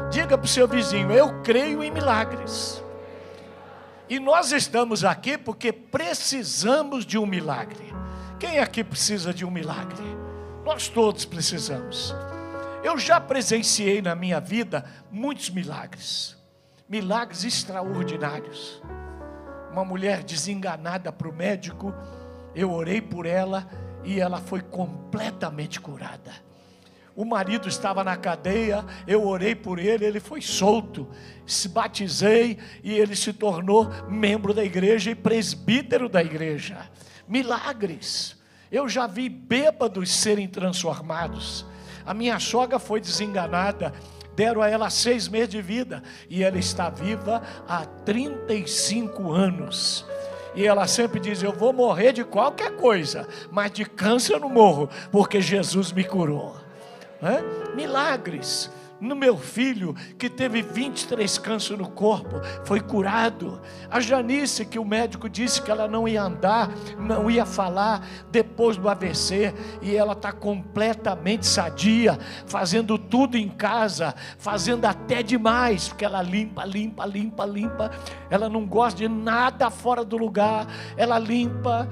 Diga para o seu vizinho: eu creio em milagres. E nós estamos aqui porque precisamos de um milagre. Quem aqui precisa de um milagre? Nós todos precisamos. Eu já presenciei na minha vida muitos milagres. Milagres extraordinários. Uma mulher desenganada para o médico, eu orei por ela e ela foi completamente curada. O marido estava na cadeia, eu orei por ele, ele foi solto. Se batizei e ele se tornou membro da igreja e presbítero da igreja. Milagres. Eu já vi bêbados serem transformados. A minha sogra foi desenganada, deram a ela 6 meses de vida e ela está viva há 35 anos. E ela sempre diz: eu vou morrer de qualquer coisa, mas de câncer eu não morro, porque Jesus me curou. Milagres. No meu filho, que teve 23 cânceres no corpo, foi curado. A Janice, que o médico disse que ela não ia andar, não ia falar depois do AVC, e ela está completamente sadia, fazendo tudo em casa, fazendo até demais, porque ela limpa. Ela não gosta de nada fora do lugar, ela limpa.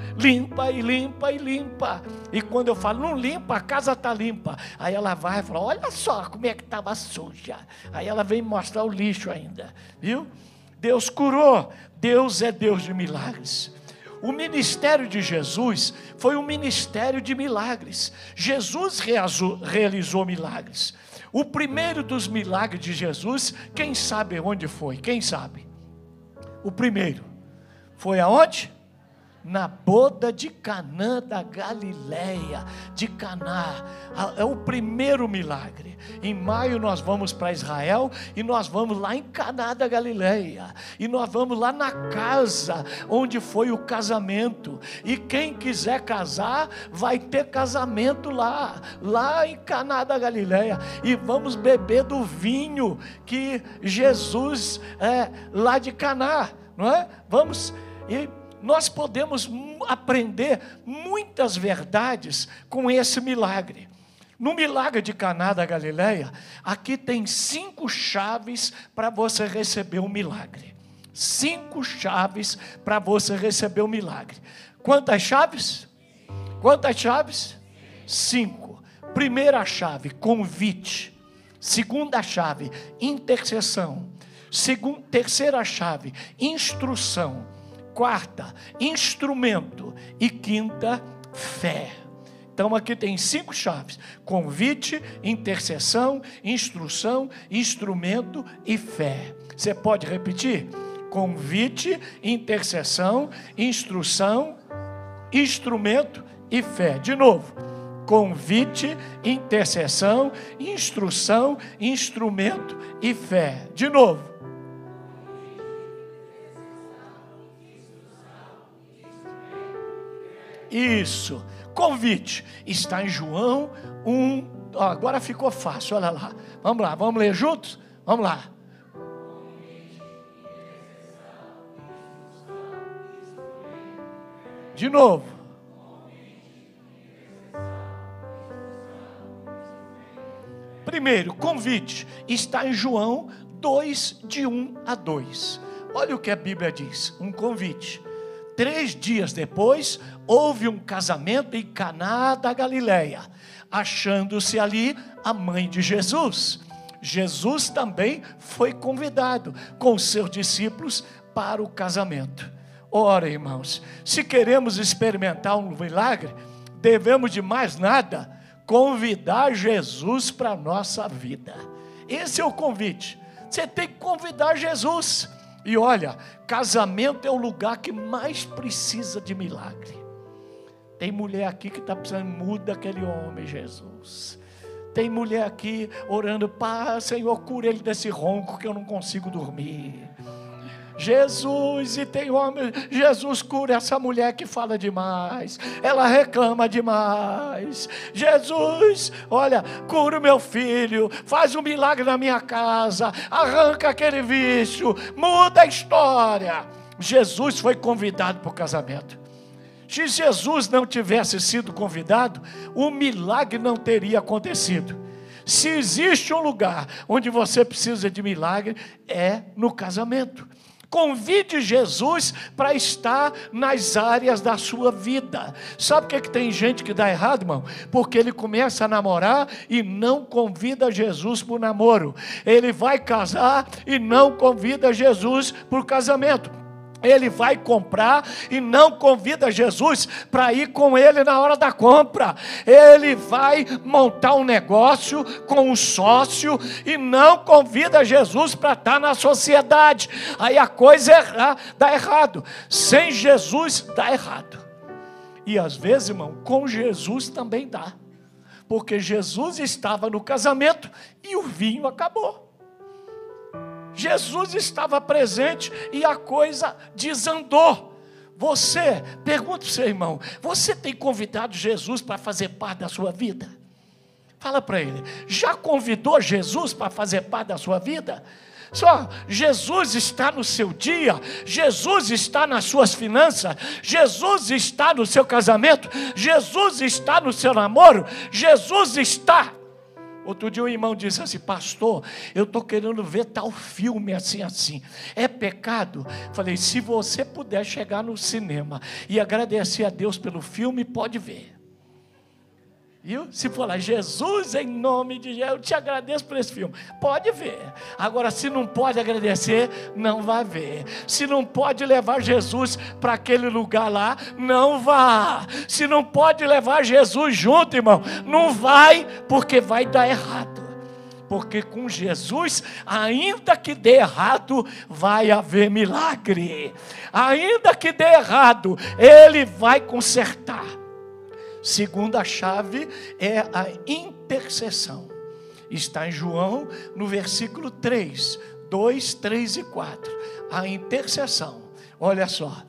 E quando eu falo: não limpa, a casa está limpa. Aí ela vai e fala: olha só como é que estava suja. Aí ela vem mostrar o lixo ainda, viu? Deus curou. Deus é Deus de milagres. O ministério de Jesus foi um ministério de milagres. Jesus realizou milagres. O primeiro dos milagres de Jesus, quem sabe onde foi? Quem sabe? O primeiro foi aonde? Na boda de Canaã da Galileia, de Caná. É o primeiro milagre. Em maio nós vamos para Israel e nós vamos lá em Caná da Galileia, e nós vamos lá na casa onde foi o casamento, e quem quiser casar vai ter casamento lá em Caná da Galileia, e vamos beber do vinho que Jesus lá de Caná, não é? Vamos. E nós podemos aprender muitas verdades com esse milagre. No milagre de Caná da Galileia, aqui tem 5 chaves para você receber um milagre. 5 chaves para você receber um milagre. Quantas chaves? Quantas chaves? 5. Primeira chave: convite. Segunda chave: intercessão. Terceira chave: instrução. Quarta: instrumento. E quinta: fé. Então aqui tem 5 chaves: convite, intercessão, instrução, instrumento e fé. Você pode repetir? Convite, intercessão, instrução, instrumento e fé. De novo: convite, intercessão, instrução, instrumento e fé. De novo: isso. Convite está em João 1. Agora ficou fácil, olha lá. Vamos lá, vamos ler juntos? Vamos lá. De novo. Primeiro, convite está em João 2, de 1 a 2. Olha o que a Bíblia diz: um convite. 3 dias depois, houve um casamento em Caná da Galileia, achando-se ali a mãe de Jesus. Jesus também foi convidado com seus discípulos para o casamento. Ora, irmãos, se queremos experimentar um milagre, devemos de mais nada convidar Jesus para a nossa vida. Esse é o convite. Você tem que convidar Jesus. E olha, casamento é o lugar que mais precisa de milagre. Tem mulher aqui que está precisando: muda aquele homem, Jesus. Tem mulher aqui orando: Pai, Senhor, cura ele desse ronco que eu não consigo dormir. Jesus, e tem homem: Jesus, cura essa mulher que fala demais, ela reclama demais. Jesus, olha, cura o meu filho, faz um milagre na minha casa, arranca aquele vício, muda a história. Jesus foi convidado para o casamento. Se Jesus não tivesse sido convidado, o milagre não teria acontecido. Se existe um lugar onde você precisa de milagre, é no casamento. Convide Jesus para estar nas áreas da sua vida. Sabe por que tem gente que dá errado, irmão? Porque ele começa a namorar e não convida Jesus para o namoro. Ele vai casar e não convida Jesus para o casamento. Ele vai comprar e não convida Jesus para ir com ele na hora da compra. Ele vai montar um negócio com um sócio e não convida Jesus para estar na sociedade. Aí a coisa dá errado. Sem Jesus dá errado. E às vezes, irmão, com Jesus também dá. Porque Jesus estava no casamento e o vinho acabou. Jesus estava presente e a coisa desandou. Você, pergunta para o seu irmão, você tem convidado Jesus para fazer parte da sua vida? Fala para ele, já convidou Jesus para fazer parte da sua vida? Só, Jesus está no seu dia, Jesus está nas suas finanças, Jesus está no seu casamento, Jesus está no seu namoro, Jesus está. Outro dia um irmão disse assim, pastor, eu estou querendo ver tal filme assim, é pecado? Falei, se você puder chegar no cinema e agradecer a Deus pelo filme, pode ver. Viu? Se for lá, Jesus, em nome de Jesus, eu te agradeço por esse filme. Pode ver. Agora, se não pode agradecer, não vai ver. Se não pode levar Jesus para aquele lugar lá, não vá. Se não pode levar Jesus junto, irmão, não vai, porque vai dar errado. Porque com Jesus, ainda que dê errado, vai haver milagre. Ainda que dê errado, Ele vai consertar. Segunda chave é a intercessão. Está em João, no versículo 3, 2, 3 e 4. A intercessão. Olha só.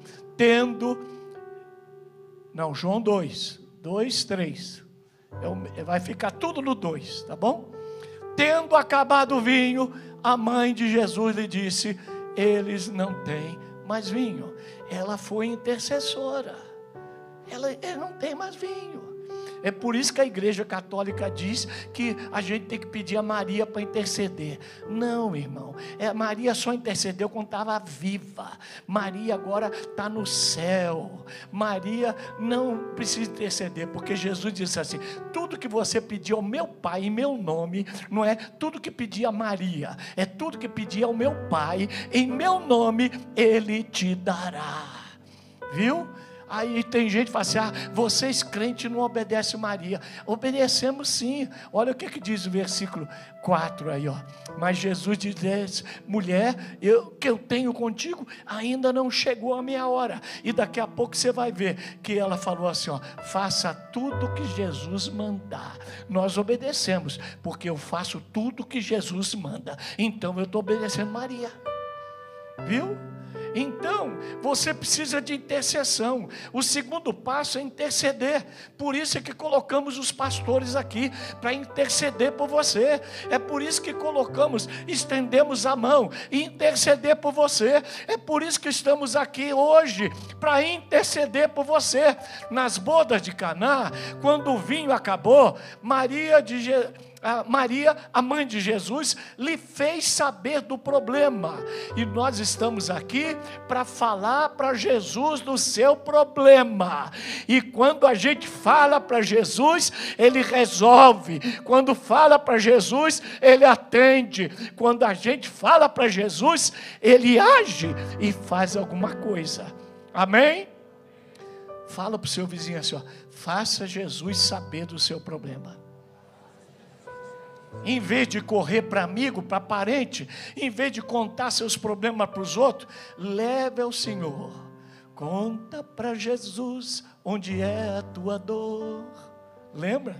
João 2, 2, 3. Vai ficar tudo no 2, tá bom? Tendo acabado o vinho, a mãe de Jesus lhe disse, eles não têm mais vinho. Ela foi intercessora. Ele não tem mais vinho. É por isso que a igreja católica diz que a gente tem que pedir a Maria para interceder. Não, irmão, Maria só intercedeu quando estava viva. Maria agora está no céu. Maria não precisa interceder, porque Jesus disse assim, tudo que você pedir ao meu Pai em meu nome, não é tudo que pedir a Maria, é tudo que pedir ao meu Pai em meu nome, Ele te dará. Viu? Aí tem gente que fala assim, vocês crentes não obedecem Maria. Obedecemos sim. Olha o que diz o versículo 4 aí, ó. Mas Jesus diz, mulher, que eu tenho contigo, ainda não chegou a minha hora. E daqui a pouco você vai ver que ela falou assim, ó, faça tudo o que Jesus mandar. Nós obedecemos, porque eu faço tudo o que Jesus manda. Então eu estou obedecendo Maria. Viu? Então, você precisa de intercessão. O segundo passo é interceder. Por isso é que colocamos os pastores aqui, para interceder por você. É por isso que estendemos a mão e interceder por você. É por isso que estamos aqui hoje, para interceder por você. Nas bodas de Caná, quando o vinho acabou, Maria, a mãe de Jesus, lhe fez saber do problema. E nós estamos aqui para falar para Jesus do seu problema. E quando a gente fala para Jesus, Ele resolve. Quando fala para Jesus, Ele atende. Quando a gente fala para Jesus, Ele age e faz alguma coisa. Amém? Fala para o seu vizinho assim, ó, faça Jesus saber do seu problema. Em vez de correr para amigo, para parente, em vez de contar seus problemas para os outros, leve ao Senhor. Conta para Jesus onde é a tua dor. Lembra?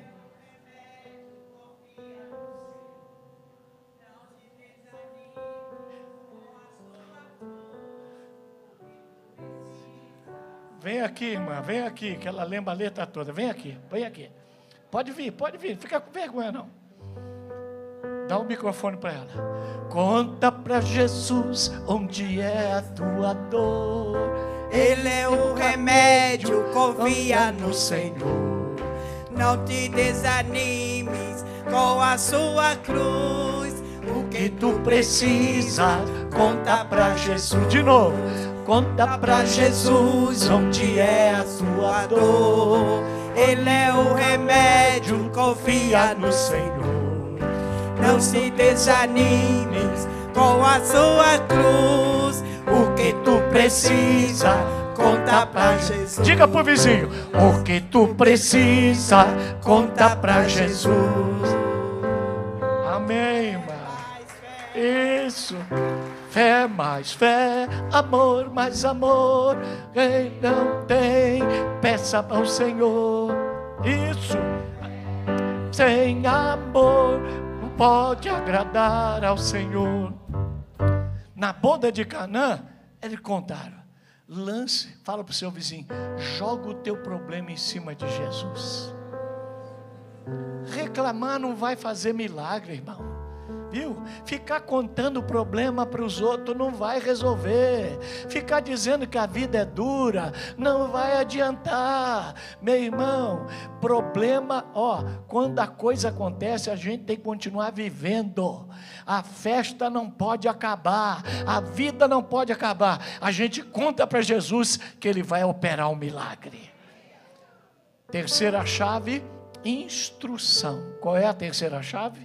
Vem aqui, irmã, vem aqui, que ela lembra a letra toda. Vem aqui, vem aqui. Pode vir, não fica com vergonha não. Dá o microfone para ela. Conta para Jesus onde é a tua dor. Ele é o remédio, confia no Senhor. Não te desanimes, com a sua cruz. O que tu precisa, conta pra Jesus. De novo, conta pra Jesus onde é a sua dor. Ele é o remédio, Confia no Senhor. não se desanime com a sua cruz. O que tu precisa, conta pra Jesus. Diga pro vizinho, o que tu precisa, conta pra Jesus. Amém, irmão. Isso. Fé mais fé, amor mais amor. Quem não tem, peça ao Senhor. Isso. Sem amor, não pode agradar ao Senhor. Na boda de Canaã, eles contaram. Lance, fala para o seu vizinho, joga o teu problema em cima de Jesus. Reclamar não vai fazer milagre, irmão. Viu? Ficar contando problema para os outros não vai resolver. Ficar dizendo que a vida é dura não vai adiantar. Meu irmão, problema, quando a coisa acontece, a gente tem que continuar vivendo. A festa não pode acabar, a vida não pode acabar. A gente conta para Jesus que Ele vai operar um milagre. Terceira chave, instrução. Qual é a terceira chave?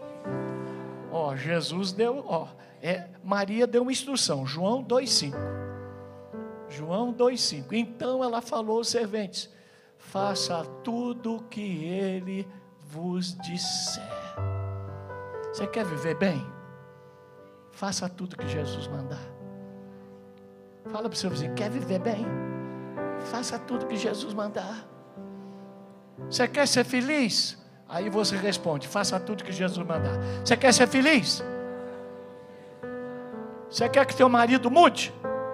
Jesus deu, Maria deu uma instrução, João 2,5. João 2,5. Então ela falou aos serventes: faça tudo o que Ele vos disser. Você quer viver bem? Faça tudo que Jesus mandar. Fala para o seu vizinho, quer viver bem? Faça tudo que Jesus mandar. Você quer ser feliz? Aí você responde, faça tudo que Jesus mandar. Você quer ser feliz? Você quer que teu marido mude?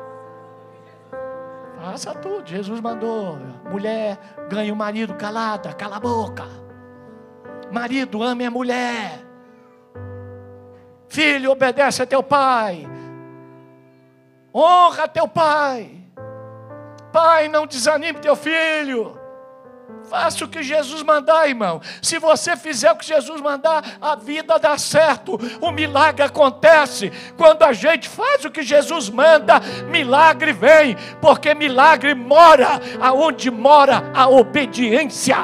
Faça tudo, Jesus mandou. Mulher, ganhe o marido calada, cala a boca. Marido, ame a mulher. Filho, obedece a teu pai. Honra teu pai. Pai, não desanime teu filho. Faça o que Jesus mandar, irmão. Se você fizer o que Jesus mandar, a vida dá certo. O milagre acontece. Quando a gente faz o que Jesus manda, milagre vem. Porque milagre mora aonde mora a obediência.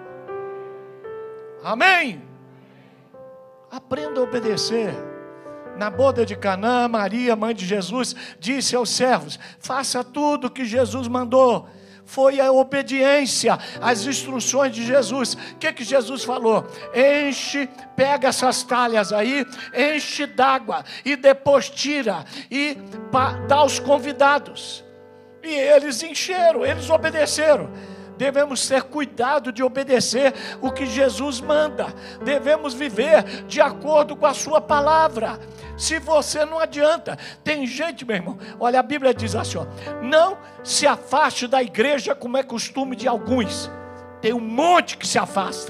Amém? Aprenda a obedecer. Na boda de Canaã, Maria, mãe de Jesus, disse aos servos: faça tudo o que Jesus mandou. Foi a obediência às instruções de Jesus. O que Jesus falou? Enche, pega essas talhas aí, enche d'água e depois tira e dá aos convidados. E eles encheram, eles obedeceram. Devemos ter cuidado de obedecer o que Jesus manda. Devemos viver de acordo com a sua palavra. Se você não adianta, tem gente, meu irmão, olha, a Bíblia diz assim, não se afaste da igreja como é costume de alguns. Tem um monte que se afasta.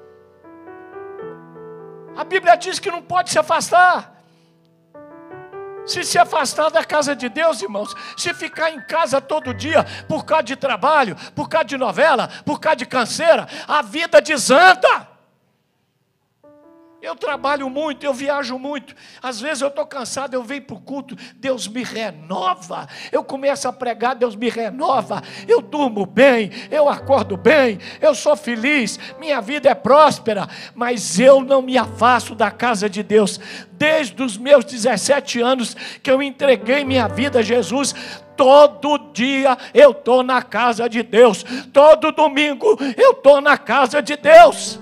A Bíblia diz que não pode se afastar. Se afastar da casa de Deus, irmãos, se ficar em casa todo dia, por causa de trabalho, por causa de novela, por causa de canseira, a vida desanda. Eu trabalho muito, eu viajo muito. Às vezes eu estou cansado, eu venho para o culto, Deus me renova. Eu começo a pregar, Deus me renova. Eu durmo bem, eu acordo bem, eu sou feliz, minha vida é próspera. Mas eu não me afasto da casa de Deus. Desde os meus 17 anos que eu entreguei minha vida a Jesus, todo dia eu estou na casa de Deus. Todo domingo eu estou na casa de Deus.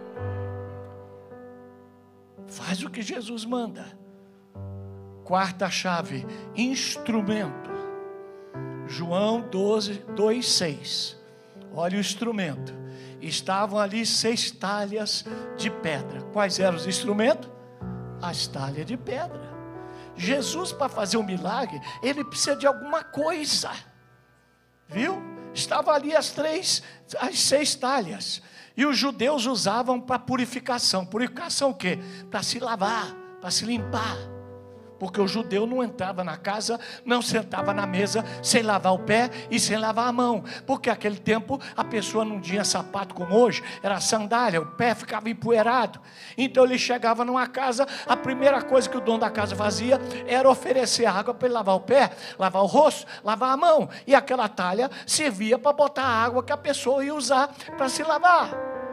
Faz o que Jesus manda. Quarta chave, instrumento. João 2,6. Olha o instrumento. Estavam ali 6 talhas de pedra. Quais eram os instrumentos? As talhas de pedra. Jesus, para fazer um milagre, ele precisa de alguma coisa. Viu? Estavam ali as 6 talhas. E os judeus usavam para purificação. Purificação o quê? Para se lavar, para se limpar. Porque o judeu não entrava na casa, não sentava na mesa sem lavar o pé e sem lavar a mão. Porque naquele tempo a pessoa não tinha sapato como hoje, era sandália, o pé ficava empoeirado. Então ele chegava numa casa, a primeira coisa que o dono da casa fazia era oferecer água para ele lavar o pé, lavar o rosto, lavar a mão. E aquela talha servia para botar a água que a pessoa ia usar para se lavar.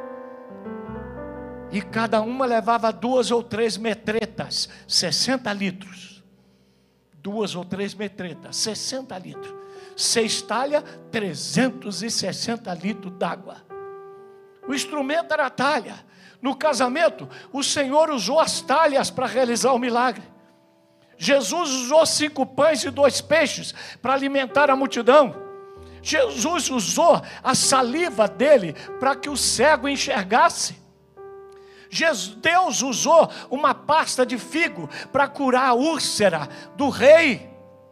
E cada uma levava 2 ou 3 metretas, 60 litros. 2 ou 3 metretas, 60 litros. 6 talhas, 360 litros d'água. O instrumento era a talha. No casamento, o Senhor usou as talhas para realizar o milagre. Jesus usou 5 pães e 2 peixes para alimentar a multidão. Jesus usou a saliva dele para que o cego enxergasse. Deus usou uma pasta de figo para curar a úlcera do rei.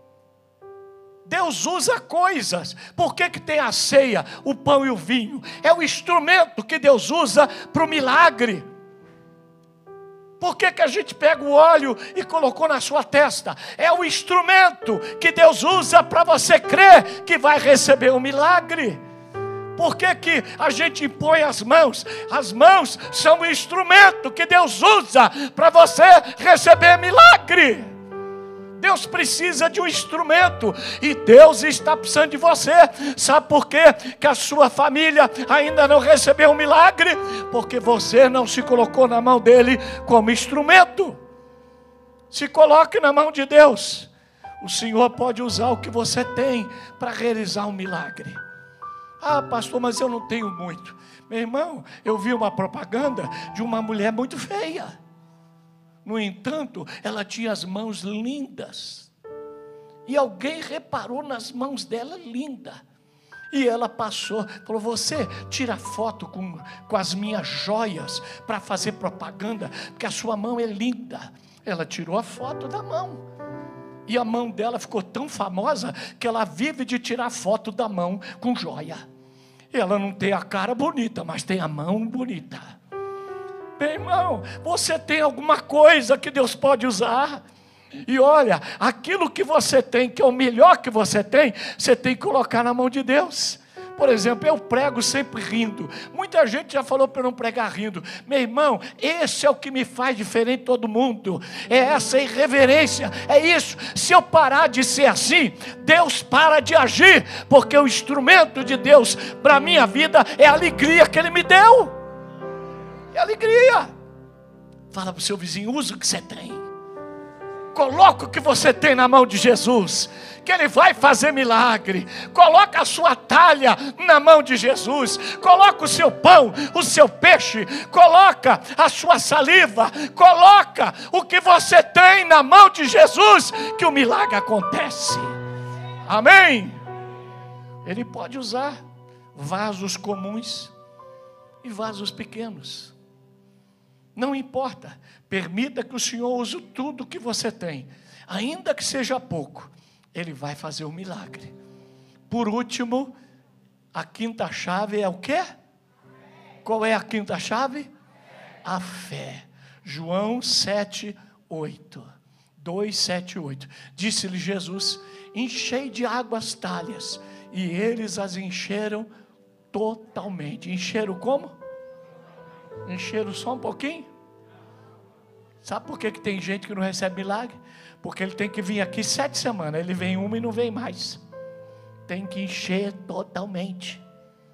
Deus usa coisas. Por que tem a ceia, o pão e o vinho? É o instrumento que Deus usa para o milagre. Por que a gente pega o óleo e colocou na sua testa? É o instrumento que Deus usa para você crer que vai receber o milagre. Por que a gente impõe as mãos? As mãos são o instrumento que Deus usa para você receber milagre. Deus precisa de um instrumento e Deus está precisando de você. Sabe por quê? Que a sua família ainda não recebeu um milagre? Porque você não se colocou na mão dele como instrumento. Se coloque na mão de Deus. O Senhor pode usar o que você tem para realizar um milagre. Ah, pastor, mas eu não tenho muito. Meu irmão, eu vi uma propaganda de uma mulher muito feia. No entanto, ela tinha as mãos lindas. E alguém reparou nas mãos dela linda. E ela passou, falou, você tira foto com as minhas joias para fazer propaganda, porque a sua mão é linda. Ela tirou a foto da mão. E a mão dela ficou tão famosa que ela vive de tirar foto da mão com joia. Ela não tem a cara bonita, mas tem a mão bonita. Meu irmão, você tem alguma coisa que Deus pode usar. E olha, aquilo que você tem, que é o melhor que você tem que colocar na mão de Deus. Por exemplo, eu prego sempre rindo. Muita gente já falou para eu não pregar rindo. Meu irmão, esse é o que me faz diferente de todo mundo. É essa irreverência, é isso. Se eu parar de ser assim, Deus para de agir. Porque o instrumento de Deus para a minha vida é a alegria que Ele me deu. É alegria. Fala para o seu vizinho, usa o que você tem. Coloca o que você tem na mão de Jesus, que Ele vai fazer milagre. Coloca a sua talha na mão de Jesus. Coloca o seu pão, o seu peixe. Coloca a sua saliva. Coloca o que você tem na mão de Jesus, que o milagre acontece. Amém? Ele pode usar vasos comuns e vasos pequenos. Não importa, permita que o Senhor use tudo que você tem, ainda que seja pouco, Ele vai fazer um milagre. Por último, a quinta chave é o quê? Qual é a quinta chave? A fé. João 7:8. 2:7-8. Disse-lhe Jesus, enchei de água as talhas, e eles as encheram totalmente. Encheram como? Encheram só um pouquinho? Sabe por que tem gente que não recebe milagre? Porque ele tem que vir aqui 7 semanas. Ele vem uma e não vem mais. Tem que encher totalmente.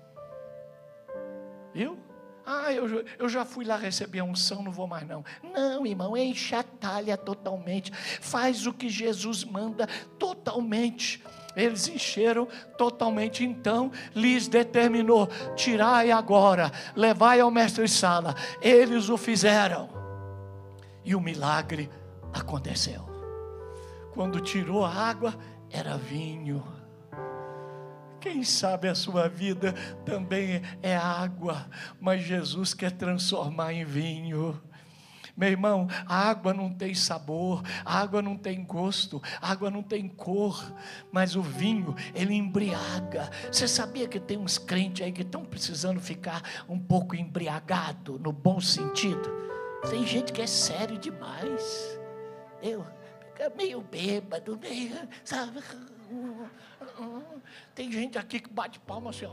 Viu? Ah, eu já fui lá receber a unção, não vou mais não. Não, irmão, enche a talha totalmente. Faz o que Jesus manda totalmente. Eles encheram totalmente, então lhes determinou, tirai agora, levai ao mestre-sala. Eles o fizeram. E o milagre aconteceu. Quando tirou a água, era vinho. Quem sabe a sua vida também é água, mas Jesus quer transformar em vinho. Meu irmão, a água não tem sabor, a água não tem gosto, a água não tem cor, mas o vinho, ele embriaga. Você sabia que tem uns crentes aí que estão precisando ficar um pouco embriagado, no bom sentido? Tem gente que é sério demais. fica meio bêbado, meio, sabe? Tem gente aqui que bate palma assim, ó.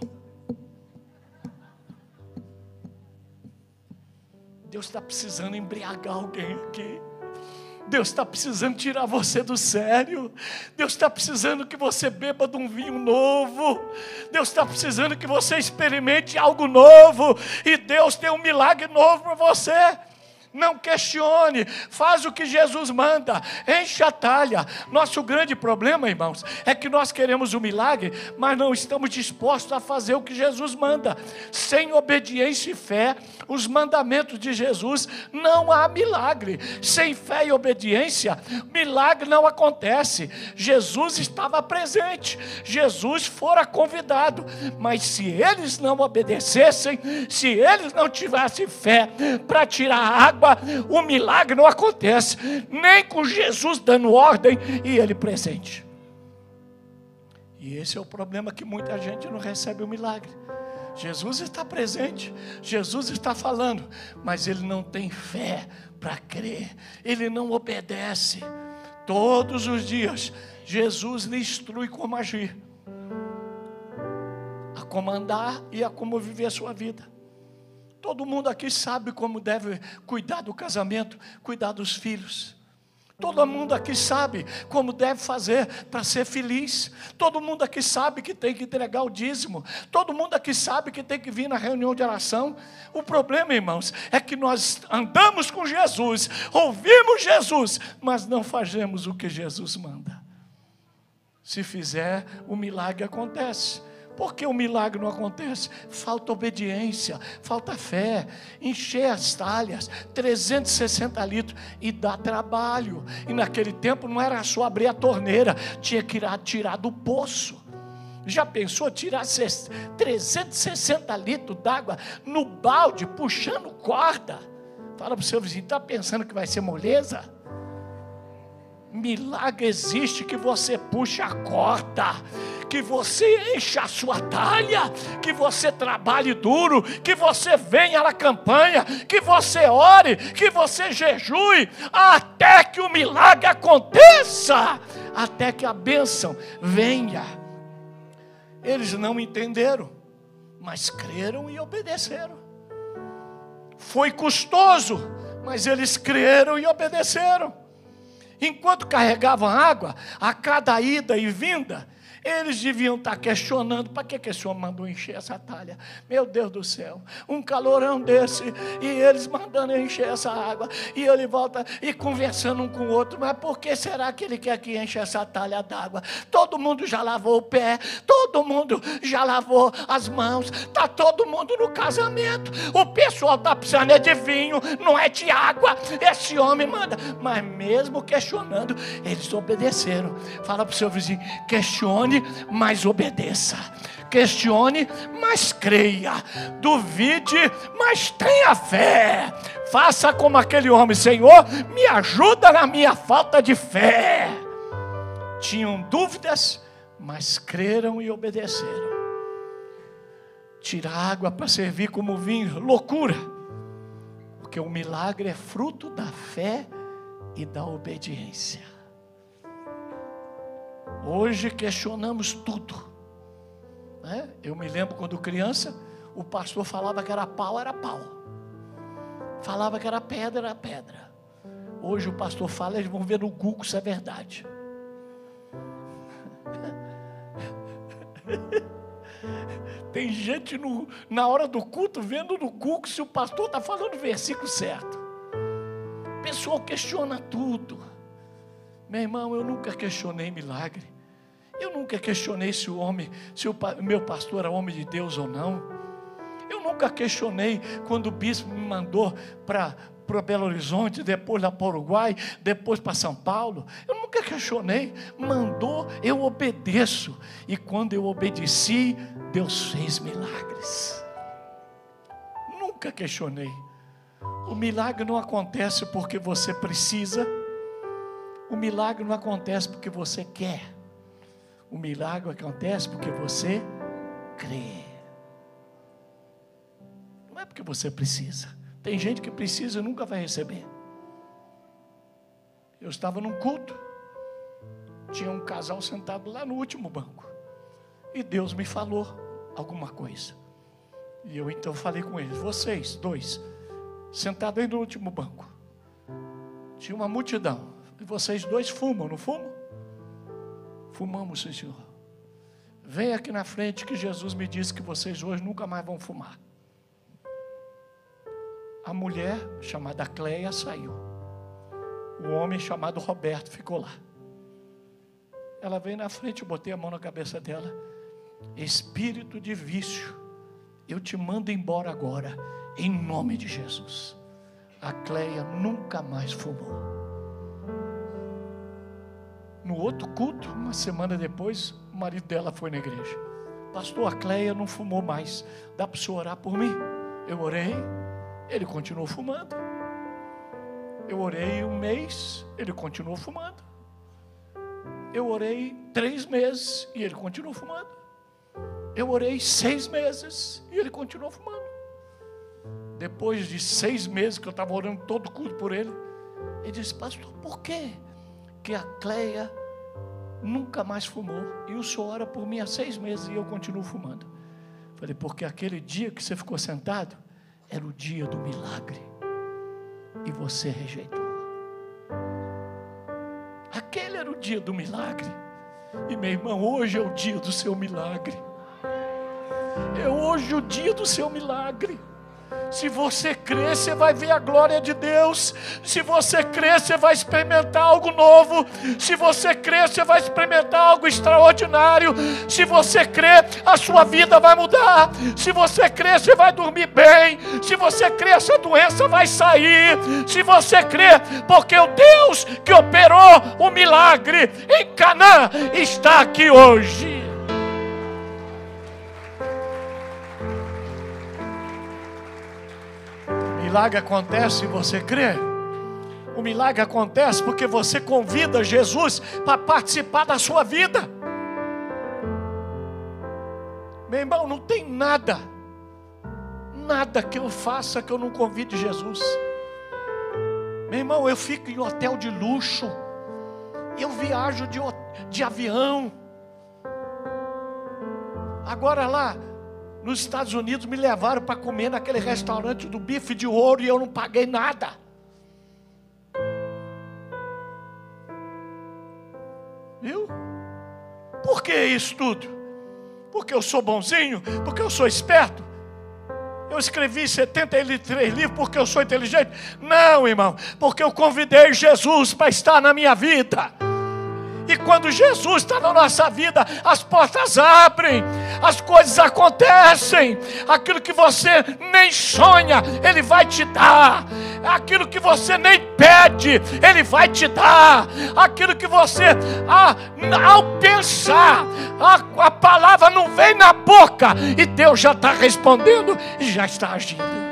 Deus está precisando embriagar alguém aqui. Deus está precisando tirar você do sério. Deus está precisando que você beba de um vinho novo. Deus está precisando que você experimente algo novo. E Deus tem um milagre novo para você. Não questione, faz o que Jesus manda, enche a talha. Nosso grande problema, irmãos, é que nós queremos o milagre, mas não estamos dispostos a fazer o que Jesus manda. Sem obediência e fé, os mandamentos de Jesus, não há milagre. Sem fé e obediência, milagre não acontece. Jesus estava presente, Jesus fora convidado, mas se eles não obedecessem, se eles não tivessem fé para tirar a água, o milagre não acontece, nem com Jesus dando ordem e ele presente. E esse é o problema, que muita gente não recebe o milagre. Jesus está presente, Jesus está falando, mas ele não tem fé para crer, ele não obedece. Todos os dias Jesus lhe instrui como agir, a como andar e a como viver a sua vida. Todo mundo aqui sabe como deve cuidar do casamento, cuidar dos filhos. Todo mundo aqui sabe como deve fazer para ser feliz. Todo mundo aqui sabe que tem que entregar o dízimo. Todo mundo aqui sabe que tem que vir na reunião de oração. O problema, irmãos, é que nós andamos com Jesus, ouvimos Jesus, mas não fazemos o que Jesus manda. Se fizer, o milagre acontece. Por que o milagre não acontece? Falta obediência, falta fé. Encher as talhas, 360 litros, e dá trabalho. E naquele tempo não era só abrir a torneira, tinha que tirar do poço. Já pensou tirar 360 litros d'água no balde, puxando corda? Fala para o seu vizinho, está pensando que vai ser moleza? Milagre existe que você puxa a corda, que você encha a sua talha, que você trabalhe duro, que você venha na campanha, que você ore, que você jejue, até que o milagre aconteça, até que a bênção venha. Eles não entenderam, mas creram e obedeceram. Foi custoso, mas eles creram e obedeceram. Enquanto carregavam água, a cada ida e vinda, eles deviam estar questionando: para que esse homem mandou encher essa talha? Meu Deus do céu, um calorão desse, e eles mandando encher essa água, e ele volta e conversando um com o outro: mas por que será que ele quer que enche essa talha d'água? Todo mundo já lavou o pé, todo mundo já lavou as mãos, está todo mundo no casamento, o pessoal está precisando de vinho, não é de água, esse homem manda. Mas mesmo questionando, eles obedeceram. Fala para o seu vizinho: questione, mas obedeça. Questione, mas creia. Duvide, mas tenha fé. Faça como aquele homem: Senhor, me ajuda na minha falta de fé. Tinham dúvidas, mas creram e obedeceram. Tirar água para servir como vinho, loucura. Porque o milagre é fruto da fé e da obediência. Hoje questionamos tudo, né? Eu me lembro quando criança, o pastor falava que era pau, era pau. Falava que era pedra, era pedra. Hoje o pastor fala, eles vão ver no Google se é verdade. Tem gente na hora do culto vendo no Google se o pastor está falando o versículo certo. O pessoal questiona tudo. Meu irmão, eu nunca questionei milagre. Eu nunca questionei se o meu pastor era homem de Deus ou não. Eu nunca questionei quando o bispo me mandou para Belo Horizonte, depois lá para o Uruguai, depois para São Paulo. Eu nunca questionei. Mandou, eu obedeço. E quando eu obedeci, Deus fez milagres. Nunca questionei. O milagre não acontece porque você precisa. O milagre não acontece porque você quer. O milagre acontece porque você crê. Não é porque você precisa. Tem gente que precisa e nunca vai receber. Eu estava num culto tinha um casal sentado lá no último banco. E Deus me falou alguma coisa. E eu então falei com eles: vocês dois, sentados aí no último banco, tinha uma multidão. E vocês dois fumam, não fumam? Fumamos, sim, senhor. Vem aqui na frente que Jesus me disse que vocês hoje nunca mais vão fumar. A mulher chamada Cleia saiu. O homem chamado Roberto ficou lá. Ela veio na frente, eu botei a mão na cabeça dela. Espírito de vício, eu te mando embora agora, em nome de Jesus. A Cleia nunca mais fumou. No outro culto, uma semana depois, o marido dela foi na igreja. Pastor, a Cleia não fumou mais. Dá para o senhor orar por mim? Eu orei, ele continuou fumando. Eu orei um mês, ele continuou fumando. Eu orei 3 meses e ele continuou fumando. Eu orei 6 meses e ele continuou fumando. Depois de 6 meses que eu estava orando todo culto por ele, ele disse: pastor, por quê que a Cleia nunca mais fumou e o senhor ora por mim há 6 meses e eu continuo fumando? Falei: porque aquele dia que você ficou sentado era o dia do milagre e você rejeitou. Aquele era o dia do milagre. E meu irmão, hoje é o dia do seu milagre. É hoje o dia do seu milagre. Se você crer, você vai ver a glória de Deus. Se você crer, você vai experimentar algo novo. Se você crer, você vai experimentar algo extraordinário. Se você crer, a sua vida vai mudar. Se você crer, você vai dormir bem. Se você crer, essa doença vai sair. Se você crer, porque o Deus que operou o milagre em Canaã está aqui hoje. O milagre acontece se você crê. O milagre acontece porque você convida Jesus para participar da sua vida. Meu irmão, não tem nada que eu faça que eu não convide Jesus. Meu irmão, eu fico em hotel de luxo, eu viajo de avião. Agora lá nos Estados Unidos me levaram para comer naquele restaurante do bife de ouro e eu não paguei nada. Viu? Por que isso tudo? Porque eu sou bonzinho? Porque eu sou esperto? Eu escrevi 73 livros porque eu sou inteligente? Não, irmão, porque eu convidei Jesus para estar na minha vida. E quando Jesus está na nossa vida, as portas abrem, as coisas acontecem. Aquilo que você nem sonha, Ele vai te dar. Aquilo que você nem pede, Ele vai te dar. Aquilo que você, ao pensar, a palavra não vem na boca, e Deus já está respondendo e já está agindo.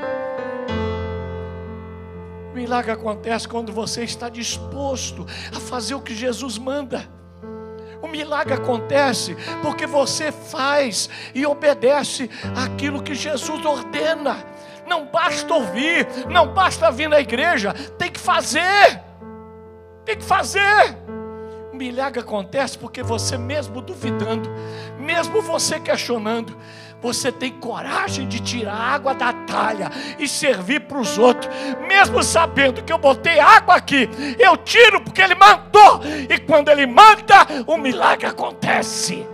O milagre acontece quando você está disposto a fazer o que Jesus manda. O milagre acontece porque você faz e obedece aquilo que Jesus ordena. Não basta ouvir, não basta vir na igreja, tem que fazer. Tem que fazer. O milagre acontece porque você, mesmo duvidando, mesmo você questionando, você tem coragem de tirar água da talha e servir para os outros, mesmo sabendo que eu botei água aqui, eu tiro porque Ele mandou, e quando Ele manda, o milagre acontece.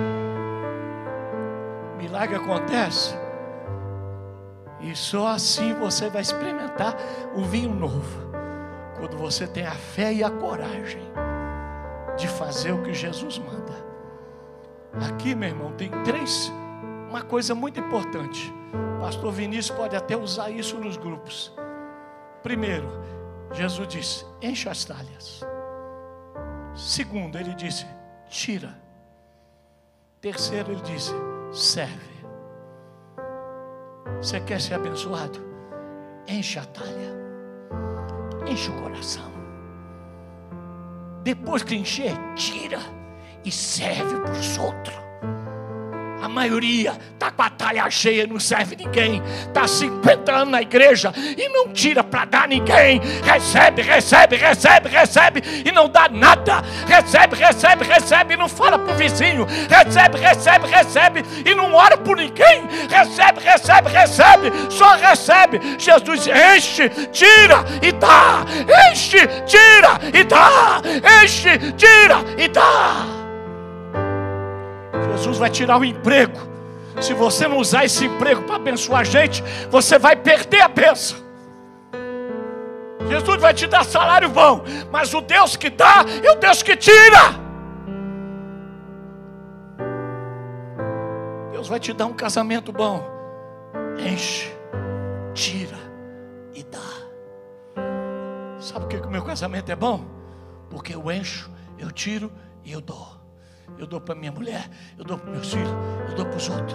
O milagre acontece, e só assim você vai experimentar o vinho novo, quando você tem a fé e a coragem de fazer o que Jesus manda. Aqui, meu irmão, tem uma coisa muito importante. Pastor Vinícius pode até usar isso nos grupos. Primeiro, Jesus disse: encha as talhas. Segundo, Ele disse: tira. Terceiro, Ele disse: serve. Você quer ser abençoado? Enche a talha, enche o coração. Depois que encher, tira e serve para os outros. A maioria está com a talha cheia, não serve ninguém. Está 50 anos na igreja e não tira para dar ninguém. Recebe, recebe, recebe, recebe e não dá nada. Recebe, recebe, recebe e não fala para o vizinho. Recebe, recebe, recebe e não ora por ninguém. Recebe, recebe, recebe, só recebe. Jesus enche, tira e dá. Enche, tira e dá. Enche, tira e dá. Jesus vai tirar o emprego. Se você não usar esse emprego para abençoar a gente, você vai perder a bênção. Jesus vai te dar salário bom, mas o Deus que dá é o Deus que tira. Deus vai te dar um casamento bom. Enche, tira e dá. Sabe por que o meu casamento é bom? Porque eu encho, eu tiro e eu dou. Eu dou para minha mulher, eu dou para meus filhos, eu dou para os outros.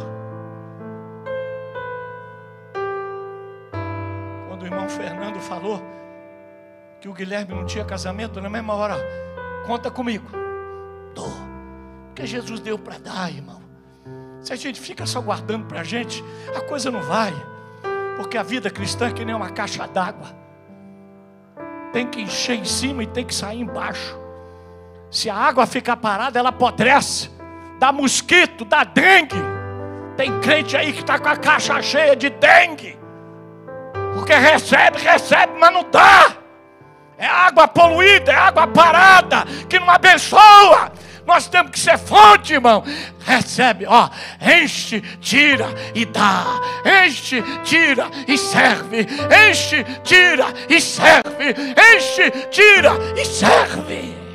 Quando o irmão Fernando falou que o Guilherme não tinha casamento, na mesma hora, conta comigo. Dou. Porque Jesus deu para dar, irmão. Se a gente fica só guardando para a gente, a coisa não vai. Porque a vida cristã é que nem uma caixa d'água. Tem que encher em cima e tem que sair embaixo. Se a água ficar parada, ela apodrece, dá mosquito, dá dengue. Tem crente aí que está com a caixa cheia de dengue, porque recebe, recebe, mas não dá. É água poluída, é água parada, que não abençoa. Nós temos que ser fonte, irmão. Recebe, ó, enche, tira e dá. Enche, tira e serve. Enche, tira e serve. Enche, tira e serve.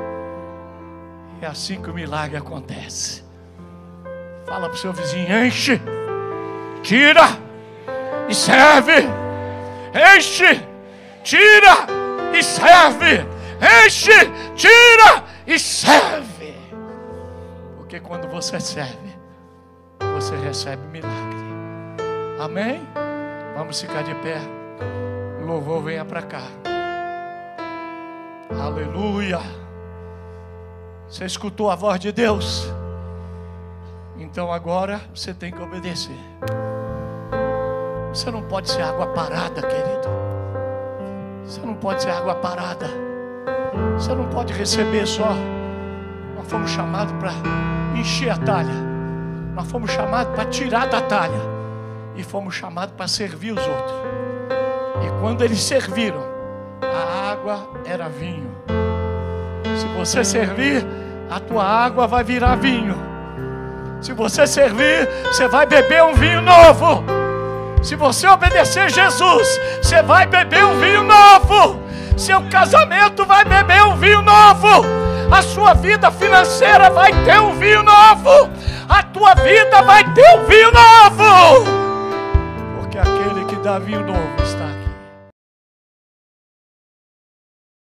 É assim que o milagre acontece. Fala para o seu vizinho: enche, tira e serve. Enche, tira e serve. Enche, tira e serve. Porque quando você serve, você recebe milagre. Amém? Vamos ficar de pé. O louvor venha para cá. Aleluia. Você escutou a voz de Deus? Então agora você tem que obedecer. Você não pode ser água parada, querido. Você não pode ser água parada. Você não pode receber só. Nós fomos chamados para encher a talha. Nós fomos chamados para tirar da talha. E fomos chamados para servir os outros. E quando eles serviram, a água era vinho. Se você servir, a tua água vai virar vinho. Se você servir, você vai beber um vinho novo. Se você obedecer Jesus, você vai beber um vinho novo. Seu casamento vai beber um vinho novo. A sua vida financeira vai ter um vinho novo. A tua vida vai ter um vinho novo. Porque aquele que dá vinho novo